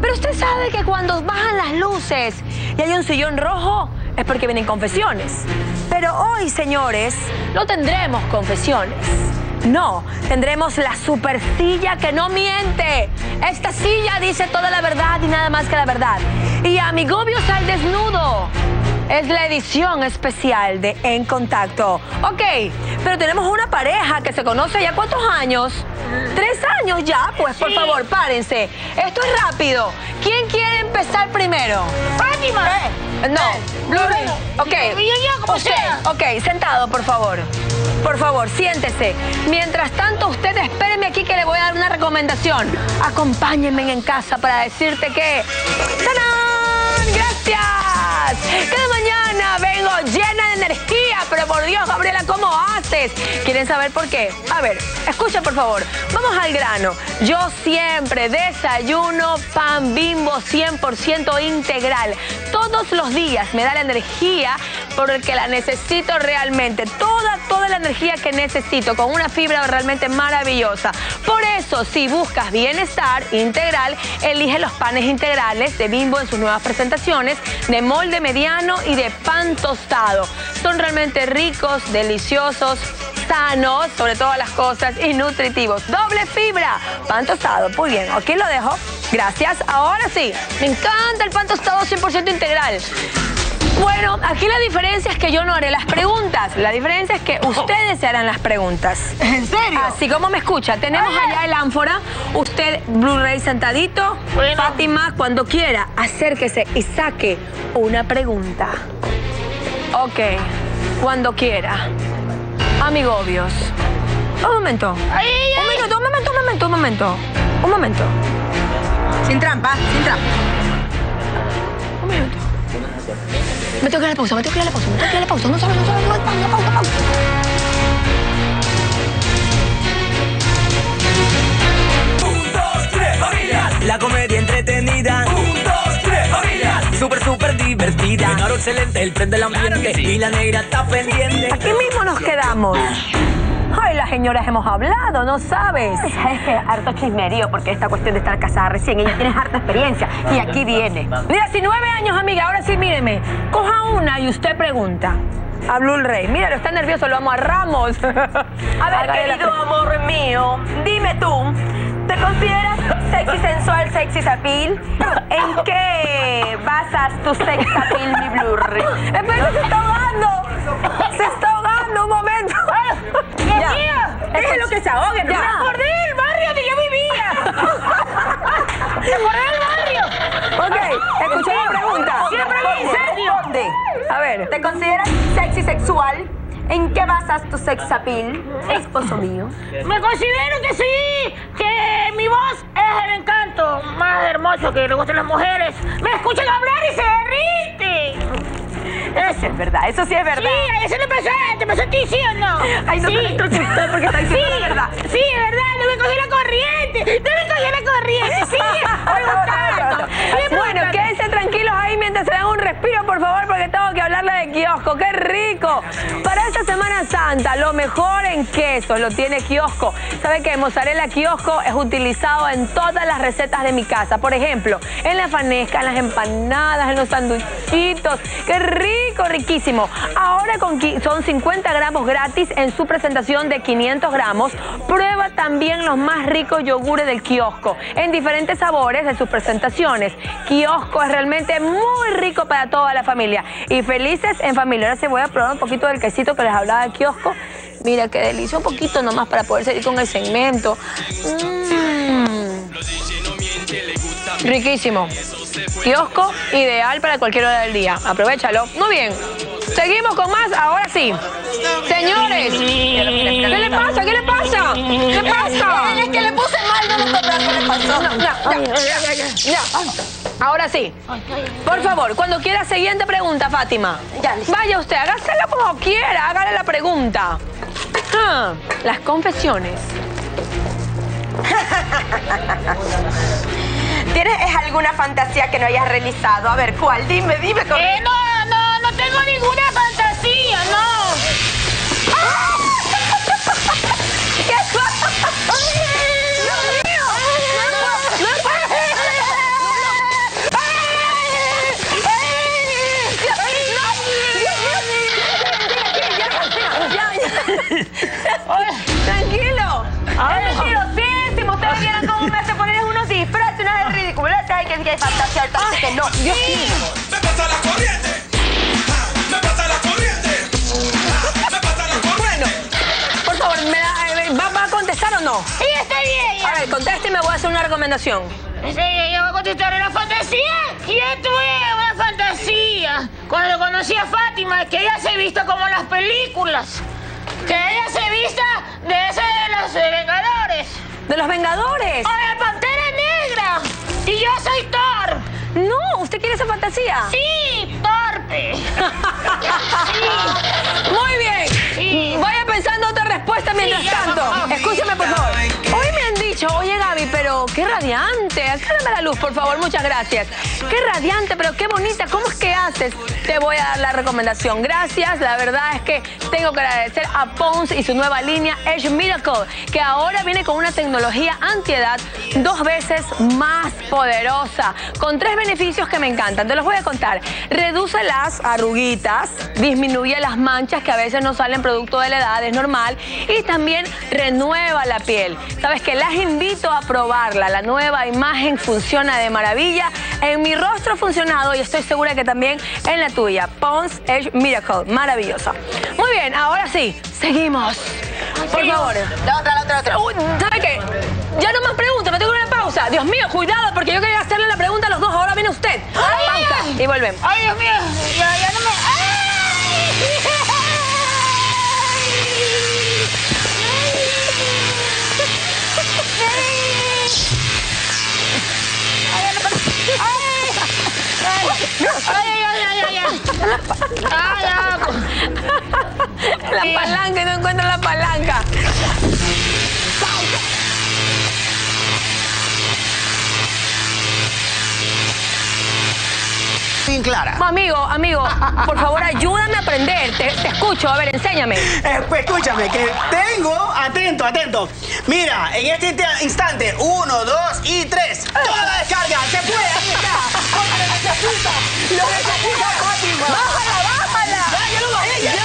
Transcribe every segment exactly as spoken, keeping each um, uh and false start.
Pero usted sabe que cuando bajan las luces y hay un sillón rojo, es porque vienen confesiones. Pero hoy, señores, no tendremos confesiones. No, tendremos la super silla que no miente. Esta silla dice toda la verdad y nada más que la verdad. Y Amigobios al desnudo. Es la edición especial de En Contacto. Ok, pero tenemos una pareja que se conoce ya ¿cuántos años? ¿Tres años ya? Pues por Sí. favor, párense. Esto es rápido. ¿Quién quiere empezar primero? ¡Fátima! Eh, no, Blurry. Ok, Yo, yo, como usted. sea. Ok, sentado, por favor. Por favor, siéntese. Mientras tanto, usted espéreme aquí que le voy a dar una recomendación. Acompáñenme en casa para decirte que... ¡Tarán! ¡Gracias! Cada mañana vengo llena de energía, pero por Dios, Gabriela, ¿cómo haces? ¿Quieren saber por qué? A ver, escucha por favor. Vamos al grano. Yo siempre desayuno pan Bimbo cien por ciento integral. Todos los días me da la energía porque la necesito realmente. Toda, toda la energía que necesito con una fibra realmente maravillosa. Por eso, si buscas bienestar integral, elige los panes integrales de Bimbo en sus nuevas presentaciones de molde mediano y de pan tostado. Son realmente ricos, deliciosos, sanos, sobre todas las cosas, y nutritivos. Doble fibra, pan tostado. Muy bien, aquí lo dejo. Gracias. Ahora sí, me encanta el pan tostado cien por ciento integral. Bueno, aquí la diferencia es que yo no haré las preguntas. La diferencia es que ustedes se harán las preguntas. ¿En serio? Así como me escucha. Tenemos allá el ánfora. Usted, Blu-ray sentadito. Bueno. Fátima, cuando quiera, acérquese y saque una pregunta. Ok, cuando quiera. Amigobios. Un momento. Ay, ay, Un ay. minuto, un momento, un momento, un momento. Un momento. Sin trampa, sin trampa. Un minuto. Me tengo que ir a la pausa, me tengo que ir a la pausa, me tengo que ir a la pausa. No sabes, no sabes, no sabes, pausa, pausa, pausa. Un, dos, tres, familias. La comedia entretenida. Un, dos, tres, familias. Súper, súper divertida. Venaro excelente, el prende el ambiente. Y la negra está pendiente. Aquí mismo nos quedamos. Ay, las señoras hemos hablado, ¿no sabes? Es que harto chismerío, porque esta cuestión de estar casada recién, ella tiene harta experiencia. Y aquí viene. diecinueve años, amiga, ahora sí, míreme. Coja una y usted pregunta. A Blu-ray. Míralo, está nervioso, lo amarramos. A ver, Hágale la querido amor mío, dime tú, ¿te consideras sexy sensual, sexy appeal? ¿En qué basas tu sex appeal, mi Blu-ray? Espera, se está ahogando. Se está ahogando, un momento. Dios Ya. mío. Déjelo que se ahogue, Me ¿no? acordé del barrio donde yo vivía. Me acordé del barrio. Ok, escuché la pregunta. Siempre me incendio. Responde. A ver. ¿Te consideras sexy sexual? ¿En qué basas tu sex appeal, esposo mío? Me considero que sí, que mi voz es el encanto más hermoso que le gustan las mujeres. Me escuchan hablar y se derriten. Eso es verdad, eso sí es verdad. Sí, eso le pasó a te pasó a ti, ¿sí o no? Ay, no, sí. pero entonces usted, porque está diciendo sí, la verdad. Sí, es verdad, no me cogió la corriente. No me cogió la corriente, sí. preguntando, sigue Bueno, preguntando. quédense tranquilos ahí mientras se dan un respiro, por favor, porque tengo que hablarle de Kiosco. ¡Qué rico! Para esta Semana Santa, lo mejor en quesos lo tiene Kiosco. ¿Sabe que mozzarella Kiosco es utilizado en todas las recetas de mi casa? Por ejemplo, en la fanesca, en las empanadas, en los sanduchitos. ¡Qué rico! Riquísimo. Ahora con qui- son cincuenta gramos gratis en su presentación de quinientos gramos. Prueba también los más ricos yogures del Kiosco en diferentes sabores de sus presentaciones. Kiosco es realmente muy rico para toda la familia. Y felices en familia. Ahora sí voy a probar un poquito del quesito que les hablaba de Kiosco. Mira qué delicia. Un poquito nomás para poder seguir con el segmento. Mm. Riquísimo. Kiosco, ideal para cualquier hora del día. Aprovechalo. Muy bien. Seguimos con más. Ahora sí. Señores. ¿Qué le pasa? ¿Qué le pasa? ¿Qué pasa? Es que le puse mal, no me acuerdo qué le pasó. No, no, ya, ya, ya, ya. Ahora sí. Por favor, cuando quiera, siguiente pregunta, Fátima. Ya, listo. Vaya usted, hágaselo como quiera, hágale la pregunta. Ah, las confesiones. ¿Tienes alguna fantasía que no hayas realizado? A ver, ¿cuál? Dime, dime. con- Eh, no, no, no tengo ninguna fantasía, no. ¿Qué pasa? No, no, ustedes vieran cómo me hace poner unos disfraces, unas ridiculeces, hay que hay fantasía, el tanto que no. Dios mío. ¡Me pasa la corriente! ¡Me pasa la corriente! ¡Me pasa la corriente! Bueno, por favor, ¿me da, eh, ¿va, ¿va a contestar o no? Sí, está bien. A ver, conteste y me voy a hacer una recomendación. Sí, yo voy a contestar en la fantasía. ¿Quién tuve una fantasía? Cuando conocí a Fátima, que ella se vista como en las películas. Que ella se vista de ese de los eh, Vengadores. ¿De los Vengadores? ¡O de Pantera Negra! Y yo soy Thor. No, ¿usted quiere esa fantasía? Sí, torpe. Sí. Muy bien. Sí. Vaya pensando otra respuesta mientras Sí, ya, tanto. vamos. Escúchame, por favor. Hoy me han dicho, oye, Gaby, pero qué radiante. Aclárame la luz, por favor. Muchas gracias. Qué radiante, pero qué bonita. ¿Cómo es que haces? Te voy a dar la recomendación. Gracias. La verdad es que tengo que agradecer a Pond's y su nueva línea Age Miracle, que ahora viene con una tecnología antiedad dos veces más poderosa, con tres beneficios que me encantan. Te los voy a contar. Reduce las arruguitas, disminuye las manchas que a veces no salen producto de la edad, es normal, y también renueva la piel. Sabes que las invito a probarla. La nueva imagen funciona de maravilla. En mi rostro ha funcionado y estoy segura que también en la tuya. Pond's Age Miracle, maravillosa. Muy bien, ahora sí, seguimos. Por favor. La otra, la otra, la otra. Uy, ¿sabe qué? Ya no más preguntas, me tengo una pausa. Dios mío, cuidado, porque yo quería hacerle la pregunta a los dos. Ahora viene usted. Ay, Pausa ay. y volvemos. Ay, Dios mío. Ya, ya no me... ¡Ay! Ay, ay, ay, ay, ay. Ay, ay. La palanca y no encuentro la palanca. Bien clara. Amigo, amigo, por favor, ayúdame a aprender. Te, te escucho, a ver, enséñame. Eh, pues escúchame, que tengo, atento, atento. Mira, en este insta- instante, uno, dos y tres. Toda la descarga, se puede, ahí está. Porque lo necesita, lo necesita Fátima. ¡Bájala, bájala! Ya, ya lo bajé, ya,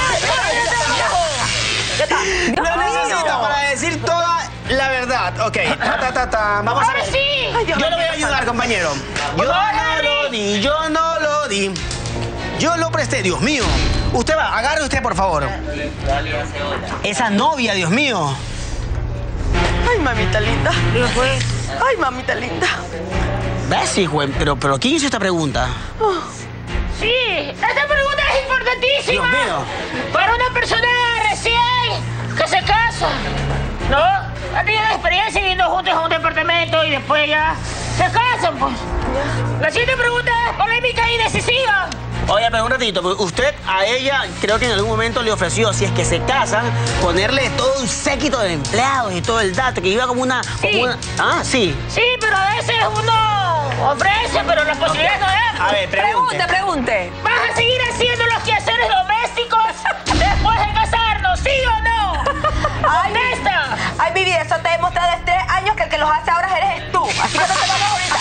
Ya está. Lo Dios necesito mío. para decir toda la verdad. Ok, ta, ta, ta, ta. Vamos a Ahora ver. sí. Yo le voy a ayudar, compañero. Yo no lo di, yo no lo di. Yo lo presté, Dios mío. Usted va, agarre usted, por favor. Esa novia, Dios mío. Ay, mamita linda. Ay, mamita linda. ¿Ves, hijo? Pero, pero ¿quién hizo esta pregunta? Sí, esta pregunta es importantísima. Dios mío. Para una persona recién que se casa, ¿no? Ha tenido experiencia viviendo juntos en un departamento y después ya se casan, pues. La siguiente pregunta es polémica y decisiva. Oye, pero un ratito, pues, usted a ella creo que en algún momento le ofreció, si es que se casan, ponerle todo un séquito de empleados y todo el dato, que iba como una... como Sí. una- Ah, sí. Sí, pero a veces uno ofrece, pero la posibilidad no es. A ver, pregunte. Pregunte, pregunte. ¿Vas a seguir haciendo los quehaceres domésticos después de casarnos, sí o no? ¡Contesta! Ay, mi vida, eso te he demostrado desde tres años que el que los hace ahora eres tú. Así que no te vamos ahorita.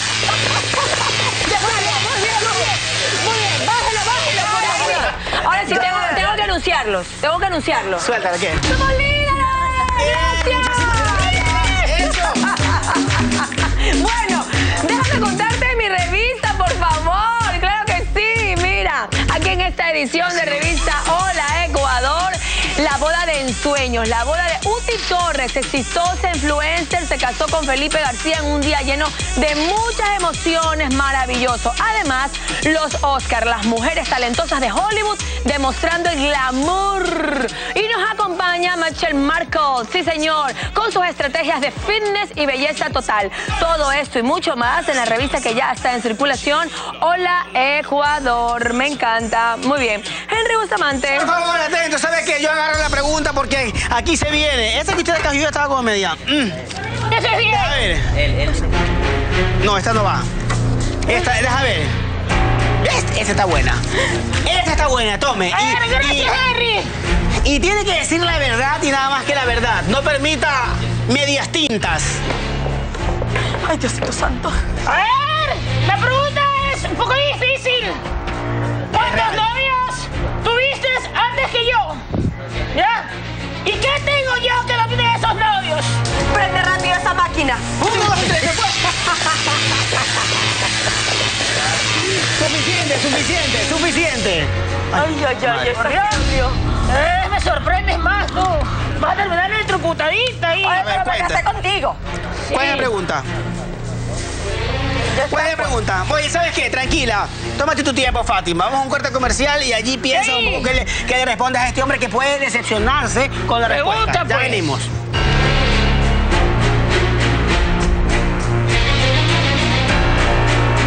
Ahora sí, tengo, tengo que anunciarlos. Tengo que anunciarlos. Suéltala, ¿qué? ¡Somos líderes! ¡Gracias! Bueno, déjame contarte de mi revista, por favor. Claro que sí. Mira, aquí en esta edición de revista Hola Ecuador, la boda de ensueños, la boda de Uti Torres, exitosa influencer, se casó con Felipe García en un día lleno de muchas emociones, maravilloso. Además, los Oscar, las mujeres talentosas de Hollywood, demostrando el glamour. Y nos acompaña Michelle Markle, sí señor, con sus estrategias de fitness y belleza total. Todo esto y mucho más en la revista que ya está en circulación, Hola Ecuador. Me encanta. Muy bien. Henry Bustamante. Por favor, atento, ¿sabe qué? Yo agarro la pregunta porque aquí se viene. Esta que usted acá, yo ya estaba como media. Mm. ¡Eso es bien! A ver. No, esta no va. Esta, deja ver. Esta, esta está buena. Esta está buena, tome. A ver, Y, gracias, Henry. y, y tiene que decir la verdad y nada más que la verdad. No permita medias tintas. Ay, Diosito santo. A ver, la pregunta es un poco difícil. ¿Cuántos novios tuviste antes que yo? ¿Ya? ¿Y qué tengo yo que no tiene esos novios? Prende rápido esa máquina. pregunte. Ay, ay, ay, ese nervio. Eh, me sorprendes más, tú. Vas a terminar electrocutadita ahí. Oye, pero me cuente. casé contigo. ¿Cuál es la pregunta? ¿Cuál es la pregunta? Oye, ¿sabes qué? Tranquila. Tómate tu tiempo, Fátima. Vamos a un corte comercial y allí piensa Sí. un poco que le, que le respondas a este hombre que puede decepcionarse con la Pregunta, respuesta. Ya pues. venimos.